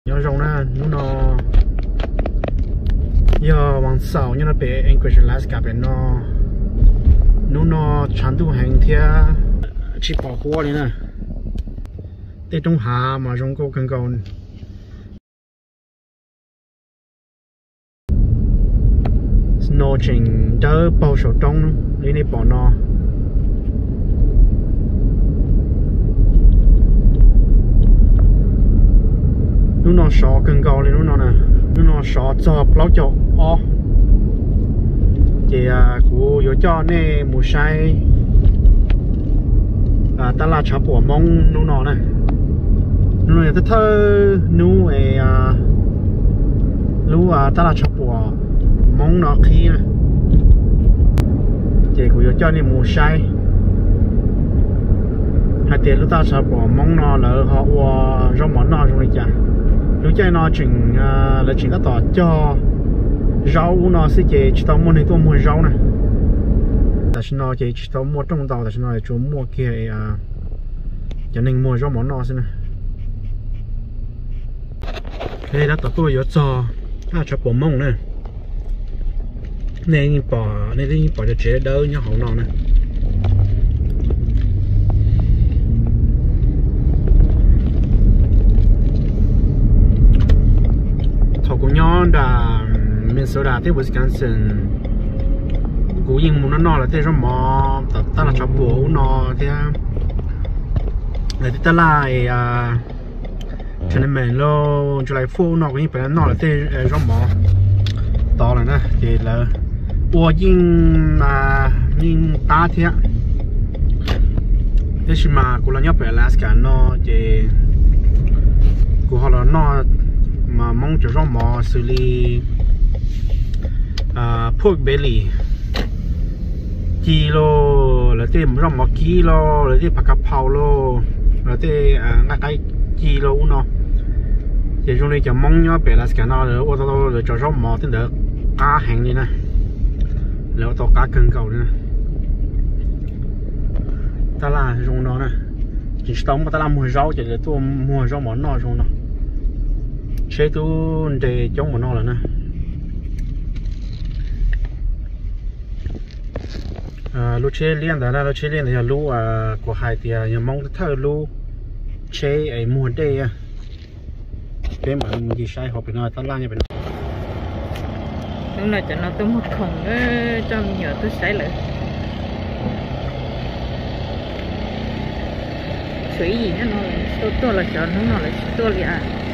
nhớ rong na nó giờ bằng sau như nó bị Anchorage Alaska bị nó chandu tu hành thì chỉ bỏ qua đi nè để trong hà mà rong câu cần câu snow chỉnh đỡ bao số trong lấy này bỏ nó nó sọ cần câu lên nó sọ cho bao cho ó thì của yo cho nè mù say ta là chả bỏ mông nó nè nó này thơ nu ấy lu ta là chả bỏ mông nó khí nè thì của yo cho nè mù say hai tiền lúc ta chả bỏ mông nó lỡ họ rong món nó rồi chả lúc chơi nó chỉnh là chỉnh ta tỏ cho rau nó sẽ chỉ tao mua này tôi mua rau này,แต่ฉันnói chỉ tao mua trong tàu,แต่ฉันnói chúng mua kia cho nên mua rau món nó xin này, đây đã tao tôi có cho cho bò mông này, nên bỏ cho chế đỡ nhá hậu nó này, thầu của nhau đã Minnesota thì Wisconsin cú yên muốn nó là thế rồi mà ta là cho bố nó thế là ta lại cho nên mình lo cho lại phô nó cũng phải nó là thế rồi mà to là nè thì là bố yên nhưng ta thế thế mà cú là nhóc về Alaska nó thì cú họ là nó mà mong cho rồi mà xử lý pork belly kilo là thế một một kilo là thế bạc cà phao lô là thế ngay cái kilo nó thì chúng tôi cho mong nhớ về là cái nào rồi ô tô rồi cho rau mò thế được cá hàng đi nèแล้วต่อcá cân cầu đi nè ta là dùng nó nè chỉ sống mà ta làm mua rau chỉ để tôi mua rau món nó dùng nó chế tôi để chống món nó là nè lúc chế liên đó là lúc chế liên thì lúc của hai thì nhà mong thợ lúc chế ấy mua đây cái mà mình đi sai họ phải nói tao la như vậy lúc nào cho nó tôi một khổng cho mình nhớ tôi sai lại suy gì nữa nó tôi là cho nó là tôi liền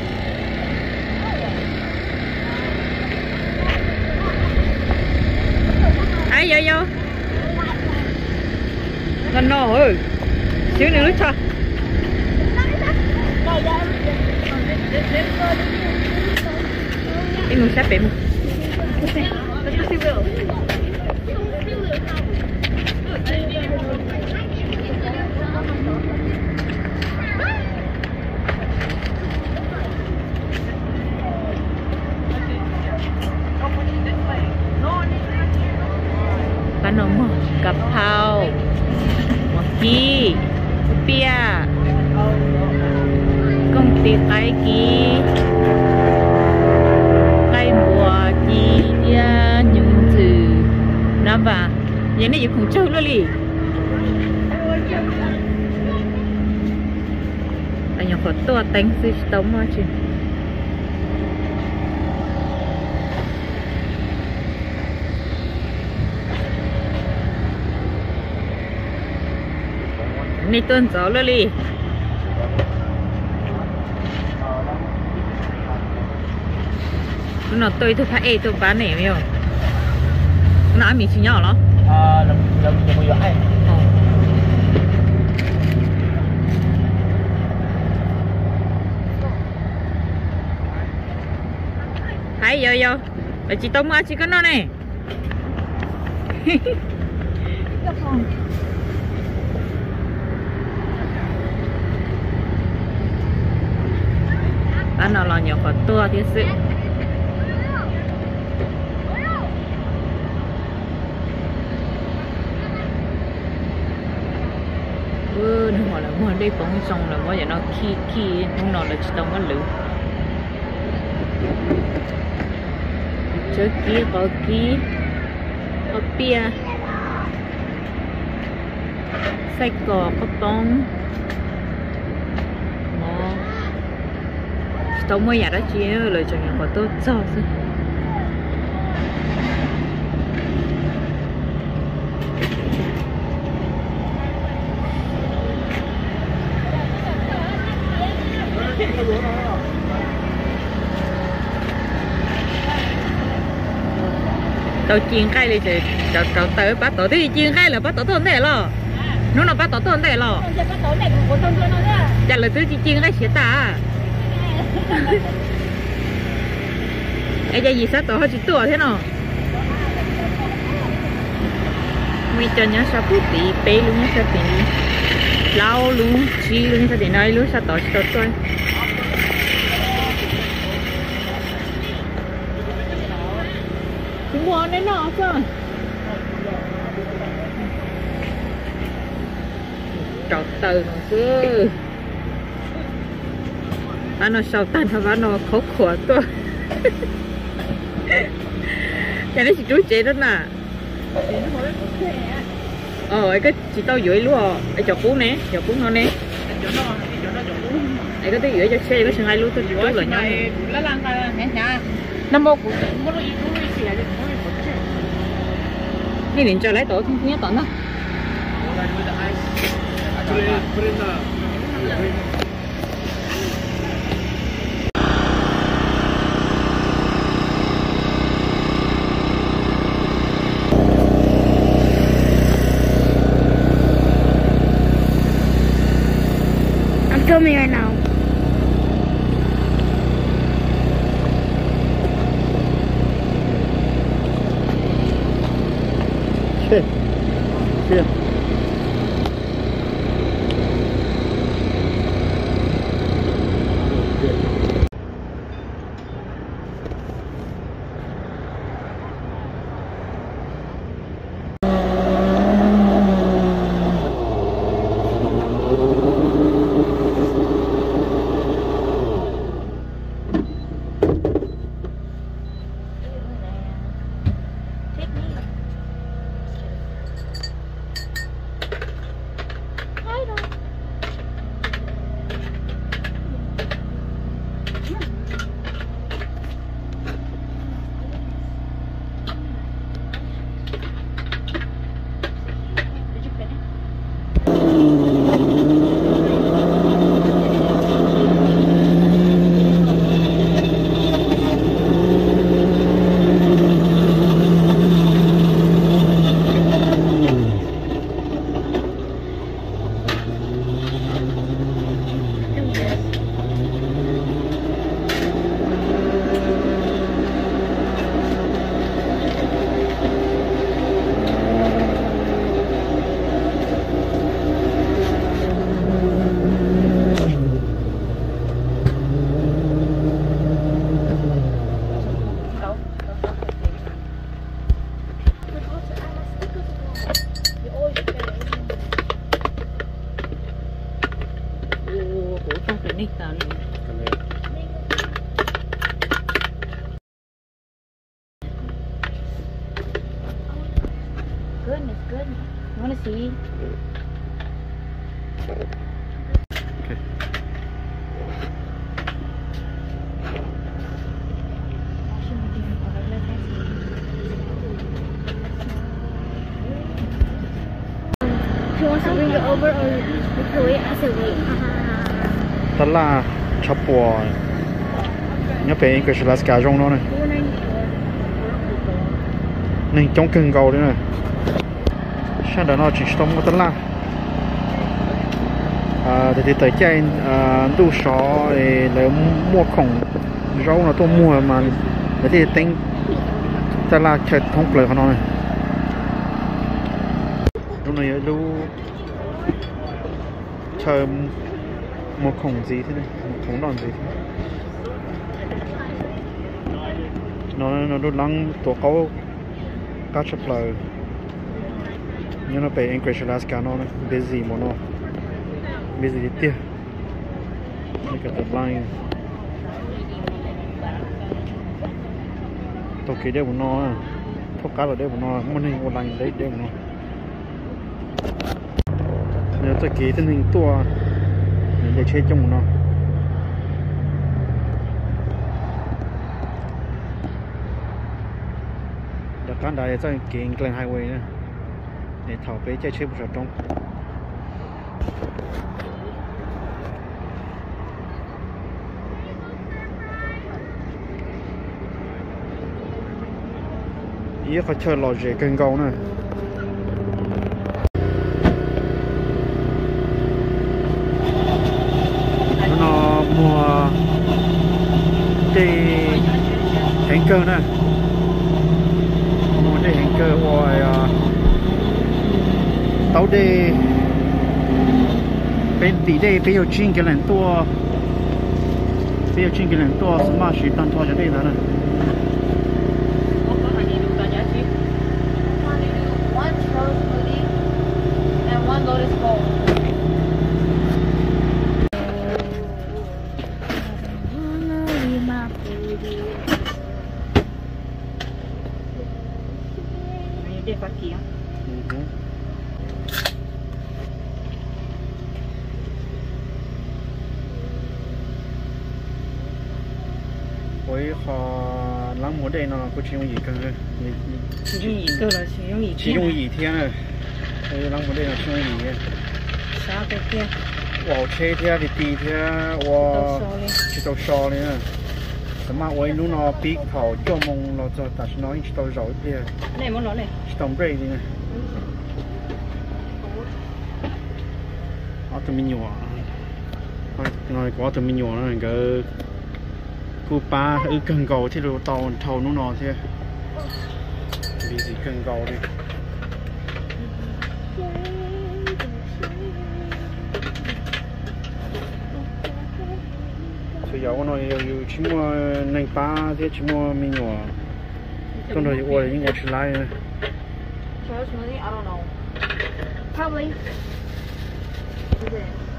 ai vô gần nó ơi xíu nữa nước cho em muốn xếp bể một cái nấm cà phao kì bia công ty cái kì cái bùa chi ya nhung từ nằm vào vậy này cũng chơi luôn đi anh nhóc có tua đánh xí tống mà chứ này tuần gió luôn đi nó tôi phải tôi bán này miêu nó ăn mì chỉ nhỏ lắm làm một giờ hay vô và chị tông chị có nó này anh nó là nhiều khó tua thì sự nó là mua đây bóng xong là mua giờ nó khi nó là chỉ tông nó lử chỗ kia có kia có bia xay cỏ có bông mà tao mới nhà đó chia lời cho nhà có tốt cho chứ tao chiên khai đi chị tao tới bắt tao đi chiên khai là bắt tao thôn thế lo nó là bắt tao thôn thế lo chả là tôi chỉ chiên khai xía ta ai giờ gì sao tao hơi chỉ tua thế nào mi cho nhá sao bút tí bé luôn nhá sao tí lau luôn chi luôn sao tí nói luôn sao tao chỉ tao tôi chúng mua đấy nọ chứ trọt từ nó chứ nó sầu tan và nó khó khổ tôi cái này chỉ chú chế đó nè cái chỉ tao dưới luôn ai chọc cú nè chọc cú ngon nè ai cái tới dưới cho xe cái sừng ai luôn tôi chú là nhau năm mô của cái điện cho lấy tổ không nhớ tận đó I'm filming right now. Shit. Shit. Good. You want to see? Okay. He wants to bring it over or we can wait. I said wait. Đó là chop bò nhớ về English là cà rong đó này nên trong cưng cầu đấy này sao đó nó chỉ trong một tấn la thì tới chơi đủ số để lấy mua khổng rau nó tôi mua mà thì tính tấn la chơi thông lợi của nó này lúc này lưu chơi một khổng gì thế này một khổng đòn gì thế nó đốt lăng tổ cáo cá chép lời nhưng nó về English Alaska nó busy mà nó busy đi tiếc cái tập line tàu kia đeo một nó thóc cá là đeo một nó muốn hình một lành đấy đeo một nó nếu tàu kia tên hình tua để chơi trong một nó đặc cán đại cho cái Glen Highway nữa để thảo bé chơi một trong ý phải chơi lò rễ cân cầu nè nó mua cái hẹn cơ nè mua cái hẹn cơ rồi tàu đi bên tỷ đây bây giờ chuyên cái lần tua bây giờ chuyên cái lần tua什么是当拖着对的呢 One rose pudding and one lotus bowl. Để phát kia. với họ lắng muốn đây nó có chuyện gì cần Gì cơ là chỉ dùng gì thiên rồi lắng muốn đây là chuyện gì sao cái kia wow chơi thiên thì tì thiên wow chỉ tàu sò này mà với nó nó bị khẩu cho mông nó cho ta nói chỉ tàu rối kia này món đó này chỉ tàu bể đi này ở tụi mình nhỏ nói có tụi mình nhỏ nó cái cô ba ở cần cầu thì đồ tàu thầu nó nọ thế vì gì cần cầu đi bây giờ nó yêu chỉ mua nành ba thế chỉ mua mình nhỏ con rồi ủa những cái chuyện lại I don't know. Probably. Is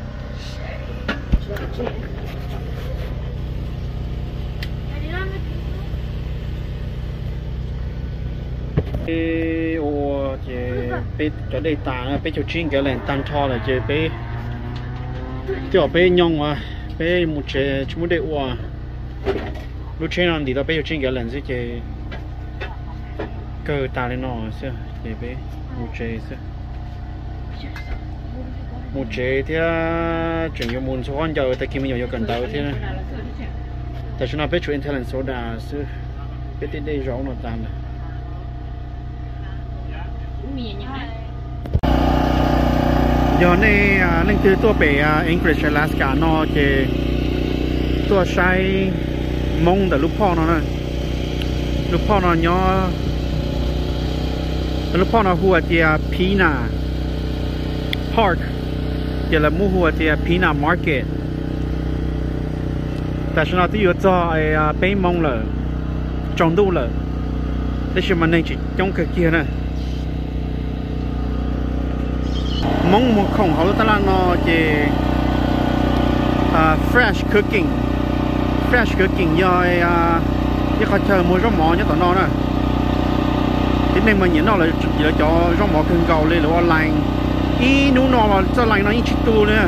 it? ô chị bé chỗ đây tàn bé chỗ chuyên cái lệnh tăng cho là chị bé chỗ bé nhông mà bé một chế chúng đây ô lúc trên ăn thì đó bé chỗ chuyên cái lệnh chứ chị cơ tàn lên nó xưa chị bé một chế xưa một chế thì chuyển dụng muốn số con giờ tại khi mình nhiều cần tàu thế này tại chúng nó bé chỗ internet số đà xưa bé tới đây rõ nó tàn này giờ này nên từตัวไปAnchorage Alaska nóจะตัวใช้มงแต่ลูกพ่อnóนะลูกพ่อnó nhỏลูกพ่อnóหัวจะPina Parkจะละมู่หัวจะPina Market แต่ฉันเอาที่อยู่做ไปมงเลยจงดูเลยแต่ฉันมันยังจงเกี่ยนะmong một không họ ta là nó chỉ fresh cooking do cái khó chờ mua rau mỏ nhất tao nó nè thế nên mình nhìn nó là chỉ là cho rau mỏ cần cầu lên là online ý nó là cho lành nó như chít tu nữa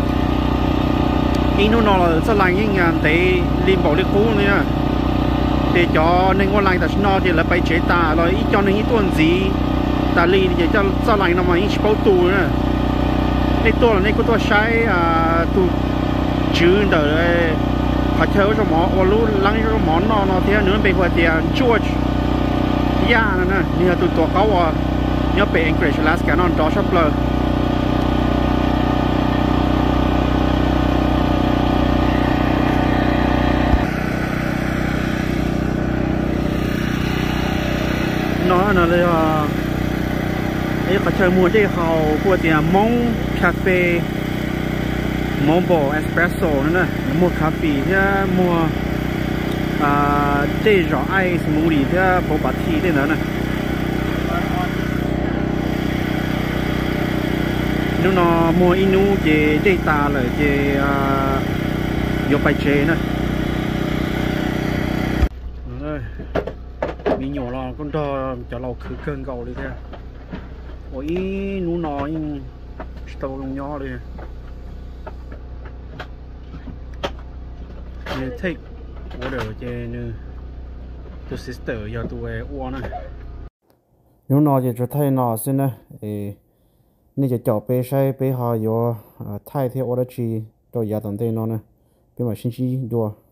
ý nó là cho lành như ngàn để liên bảo liên cũ nữa để cho nên online ta nó thì là phải chế ta rồi ý cho nên ý tuần gì ta li thì cho lành nó mà ý chít bao tu nữaในตัวในก็ตัวใช้ตัวจืดเลยเขาเชื่อว่าหมอว่ารู้หลังจากหมอนอนที่เนื้อไปหัวเตียนช่วยย่านั่นนะนี่ตัวเขาว่าเนี่ยไป Anchorage Alaska นอนดอชอปเลยนอนนั่นเลยว่าไอ้เขาเชื่อมัวที่เขาหัวเตียนมองคาเฟ่มอมโบเอสเปรสโซ่นั่นนะมัวคาเฟ่ที่มัวเจจอไอสมูทตี้ที่โบบัตทีที่นั่นนะนู่นมัวอินูเจตาเลยเจยกไปเจนะมี nhỏ là con trò cho lâu cứ cơn cầu đi thế ôi nú nó nhưng tàu con nhỏ đi như take order cho như tôi sister giờ tôi uống này nú nó chỉ cho thay nó xin nè nên chỉ chọn bé sai bé họ vô thay theo order chi rồi giờ tận đây nó nè bé mà xin chi đùa